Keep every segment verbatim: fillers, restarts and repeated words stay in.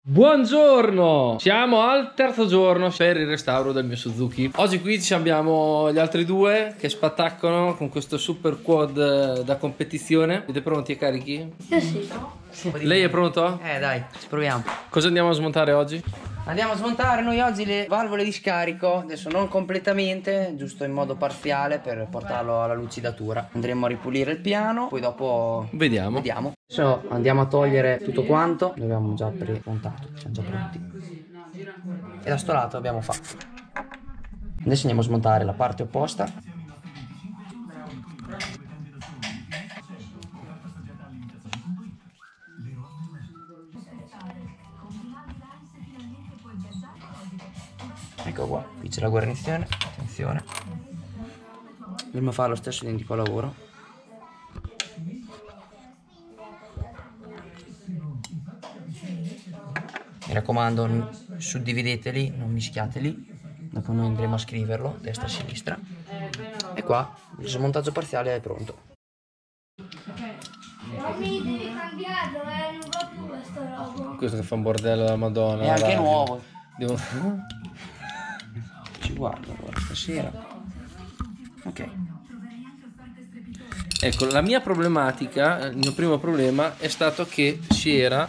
Buongiorno! Siamo al terzo giorno per il restauro del mio Suzuki. Oggi qui ci abbiamo gli altri due che spattaccano con questo super quad da competizione. Siete pronti e carichi? Io sì. Sì. Lei è pronto? Eh dai, ci proviamo. Cosa andiamo a smontare oggi? Andiamo a smontare noi oggi le valvole di scarico. Adesso non completamente, giusto in modo parziale per portarlo alla lucidatura. Andremo a ripulire il piano, poi dopo Vediamo. vediamo. Adesso andiamo a togliere tutto quanto. L'abbiamo già premontato, siamo già pronti. E da sto lato abbiamo fatto. Adesso andiamo a smontare la parte opposta. Ecco qua, qui c'è la guarnizione, attenzione. Dobbiamo fare lo stesso identico lavoro. Mi raccomando, suddivideteli, non mischiateli. Dopo noi andremo a scriverlo, destra e sinistra. E qua, il smontaggio parziale è pronto. Ma mi devi cambiarlo, eh, non va più questa roba. Questo che fa un bordello della Madonna. È anche radio. nuovo. Devo... Ci guardo allora stasera. Ok. Ecco, la mia problematica, il mio primo problema è stato che si era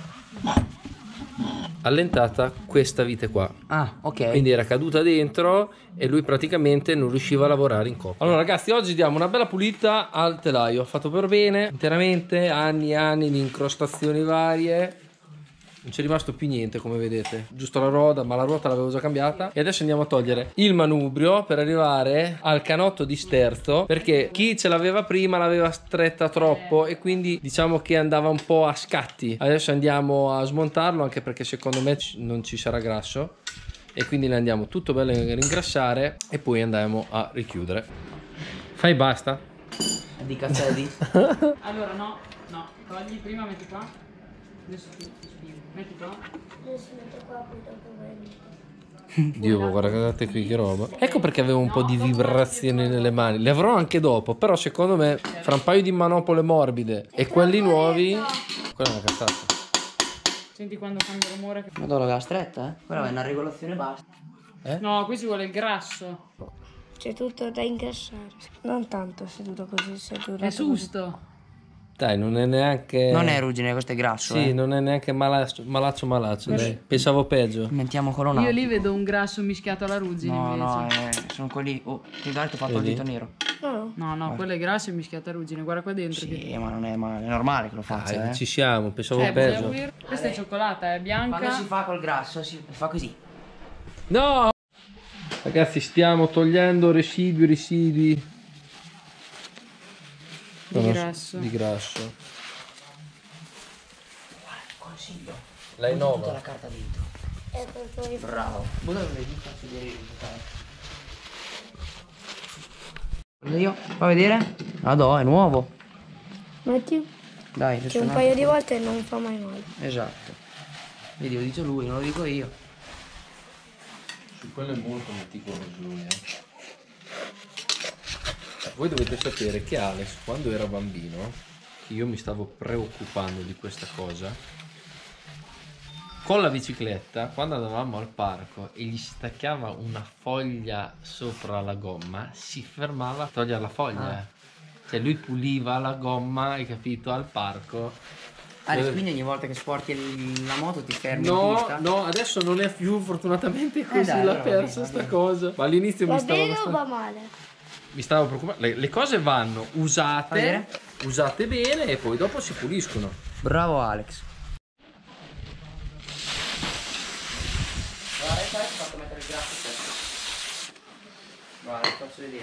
allentata questa vite qua. Ah, ok. Quindi era caduta dentro e lui praticamente non riusciva a lavorare in coppia. Allora ragazzi, oggi diamo una bella pulita al telaio, fatto per bene, interamente, anni e anni di incrostazioni varie. Non c'è rimasto più niente, come vedete, giusto la ruota, ma la ruota l'avevo già cambiata. E adesso andiamo a togliere il manubrio per arrivare al canotto di sterzo, perché chi ce l'aveva prima l'aveva stretta troppo e quindi diciamo che andava un po' a scatti. Adesso andiamo a smontarlo, anche perché secondo me non ci sarà grasso, e quindi le andiamo tutto bello a ringrassare e poi andiamo a richiudere. Fai basta? Di cazzedi? Allora no, no, togli prima, metti qua. Adesso ti spiego. Metti qua. Adesso metto qua, poi dopo prendi. Dio, guardate qui che roba. Ecco perché avevo un po' di vibrazioni nelle mani. Le avrò anche dopo, però secondo me fra un paio di manopole morbide e quelli nuovi, quella è una cazzata. Senti quando fanno il rumore che... Madonna, la stretta, eh? Quella è una regolazione basta. No, qui ci vuole il grasso. C'è tutto da ingrassare. Non tanto seduto così, seduto. È susto. Dai, non è neanche... Non è ruggine, questo è grasso, Sì, eh. non è neanche malaccio, malaccio, malaccio, dai. Pensavo peggio. Inventiamo colonnato. Io lì vedo un grasso mischiato alla ruggine No, no, invece. eh, sono quelli... Oh, ti dai, ti ho fatto il Vedi? dito nero. No, No, no, quello è grasso e mischiato a ruggine. Guarda qua dentro. Sì, che... ma non è, ma è normale che lo faccia, Dai, eh. ci siamo, pensavo Cioè, peggio. bisogna pulire- Questa è cioccolata, è Quando bianca. si fa col grasso, si fa così. No! Ragazzi, stiamo togliendo residui, residui. Di No, no, grasso. Di grasso. Consiglio. Lei Butta tutta nova. la carta dentro. è per poi. Bravo. Butta le dita, faccio vedere il risultato. Io, fa vedere? Madò, è nuovo. Metti Dai, adesso che un un paio di altro. volte non fa mai male. Esatto. Vedi, lo dice lui, non lo dico io. Su quello è molto meticoloso lui, eh. Voi dovete sapere che Alex, quando era bambino, che io mi stavo preoccupando di questa cosa, con la bicicletta, quando andavamo al parco e gli si staccava una foglia sopra la gomma, si fermava a togliere la foglia. Ah. Cioè lui puliva la gomma, hai capito, al parco. Alex, Eh, quindi ogni volta che sporchi il- la moto ti fermi in No, pista? no, adesso non è più, fortunatamente così dai, l'ha allora va persa bene, va sta bene. cosa. Ma all'inizio mi Va stavo bene o abbastanza- va male? mi stavo preoccupando. Le, le cose vanno Fa usate, vedere? usate bene e poi dopo si puliscono. Bravo Alex. Guarda, sai, ti ho fatto mettere il grasso questo. Guarda, ti faccio vedere.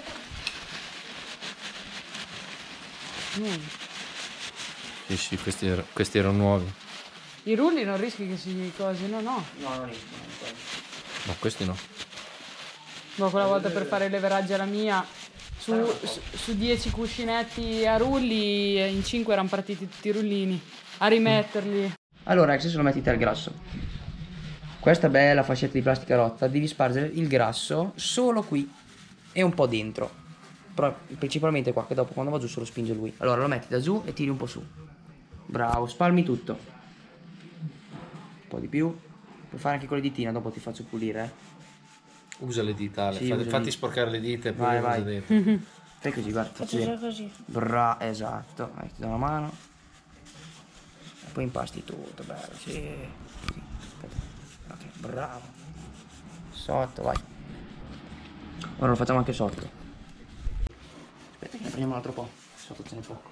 Mm. Sì, sì, questi, er- questi erano nuovi. I rulli non rischi che si cosino, no. No, non riesco. non riesco. Ma questi no. Boh, quella volta per fare il leveraggi alla mia, su, su, su dieci cuscinetti a rulli, in cinque erano partiti tutti i rullini. A rimetterli. Allora, adesso lo metti te il grasso. Questa bella fascetta di plastica rotta, devi spargere il grasso solo qui e un po' dentro. Però principalmente qua, che dopo quando va giù se lo spinge lui. Allora lo metti da giù e tiri un po' su. Bravo, spalmi tutto. po' di più. Puoi fare anche con le ditine, dopo ti faccio pulire. Eh. Usa le dita, Ale. Sì, Fatti, usa fatti le- sporcare le dita e poi Vai, le usa vai. dentro. Fai così, guarda. Faccio Faccio già vedere. così. Bra, esatto. Vai, ti do una mano. E poi impasti tutto, bello, sì. Sì. Aspetta. Ok, bravo. Sotto, vai. Ora lo facciamo anche sotto. Aspetta che ne prendiamo un altro po'. Sotto ce n'è poco.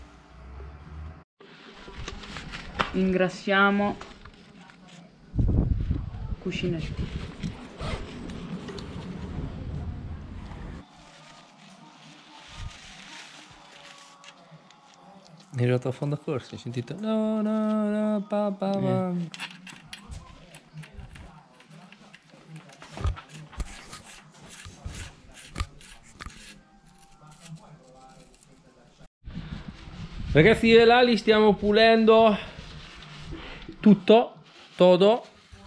Ingrassiamo cuscinetti. È arrivato a fondo corso, hai sentito? No, no, no, pa, pa, pa. Ragazzi, e là li stiamo pulendo tutto, todo,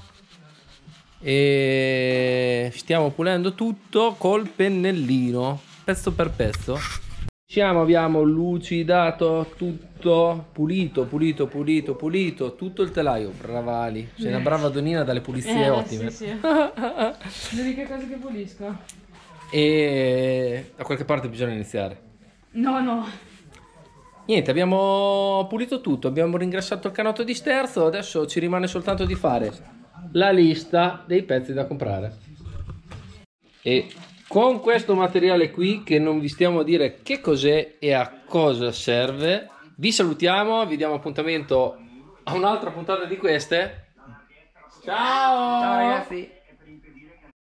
e stiamo pulendo tutto col pennellino, pezzo per pezzo. Siamo, abbiamo lucidato tutto, pulito, pulito, pulito, pulito, tutto il telaio. Brava Ali, sei una brava donnina dalle pulizie Eh, ottime. sì, sì. Vedi che cosa che pulisco? E da qualche parte bisogna iniziare. No, no. Niente, abbiamo pulito tutto, abbiamo ringrassato il canotto di sterzo, adesso ci rimane soltanto di fare la lista dei pezzi da comprare. E con questo materiale qui, che non vi stiamo a dire che cos'è e a cosa serve, vi salutiamo, vi diamo appuntamento a un'altra puntata di queste. Ciao! Ciao ragazzi!